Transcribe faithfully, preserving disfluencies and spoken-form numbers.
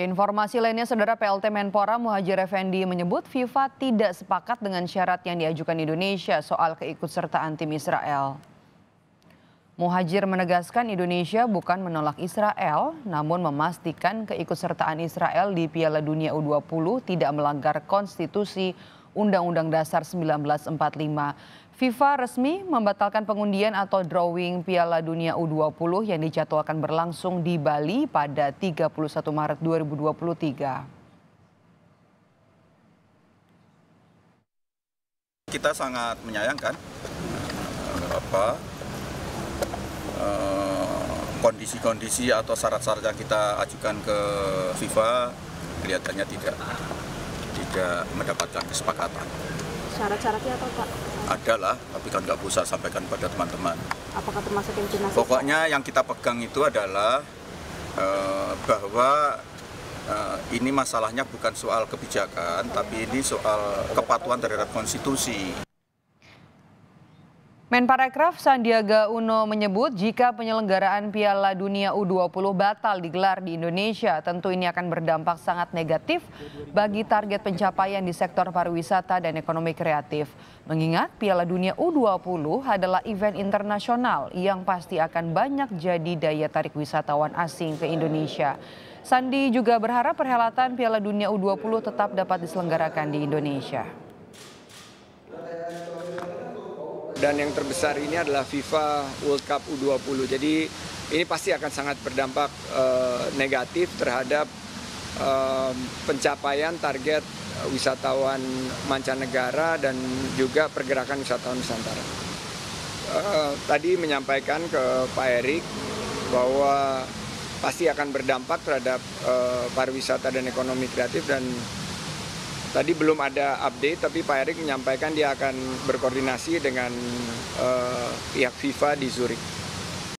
Informasi lainnya, Saudara, P L T Menpora Muhadjir Effendi menyebut FIFA tidak sepakat dengan syarat yang diajukan Indonesia soal keikutsertaan tim Israel. Muhadjir menegaskan Indonesia bukan menolak Israel, namun memastikan keikutsertaan Israel di Piala Dunia U dua puluh tidak melanggar konstitusi Undang-Undang Dasar seribu sembilan ratus empat puluh lima. FIFA resmi membatalkan pengundian atau drawing Piala Dunia U dua puluh yang dijadwalkan berlangsung di Bali pada tiga puluh satu Maret dua ribu dua puluh tiga. Kita sangat menyayangkan apa kondisi-kondisi atau syarat-syarat yang kita ajukan ke FIFA kelihatannya tidak tidak mendapatkan kesepakatan. Syarat-syaratnya apa, Pak? Ada lah, tapi kan nggak bisa sampaikan pada teman-teman. Apakah termasuk yang timnas? Pokoknya yang kita pegang itu adalah uh, bahwa uh, ini masalahnya bukan soal kebijakan, tapi ini soal kepatuhan terhadap konstitusi. Menparekraf Sandiaga Uno menyebut jika penyelenggaraan Piala Dunia U dua puluh batal digelar di Indonesia, tentu ini akan berdampak sangat negatif bagi target pencapaian di sektor pariwisata dan ekonomi kreatif. Mengingat Piala Dunia U dua puluh adalah event internasional yang pasti akan banyak jadi daya tarik wisatawan asing ke Indonesia. Sandi juga berharap perhelatan Piala Dunia U dua puluh tetap dapat diselenggarakan di Indonesia. Dan yang terbesar ini adalah FIFA World Cup U dua puluh. Jadi ini pasti akan sangat berdampak uh, negatif terhadap uh, pencapaian target wisatawan mancanegara dan juga pergerakan wisatawan Nusantara. Uh, tadi menyampaikan ke Pak Erik bahwa pasti akan berdampak terhadap uh, pariwisata dan ekonomi kreatif, dan tadi belum ada update, tapi Pak Erik menyampaikan dia akan berkoordinasi dengan uh, pihak FIFA di Zurich.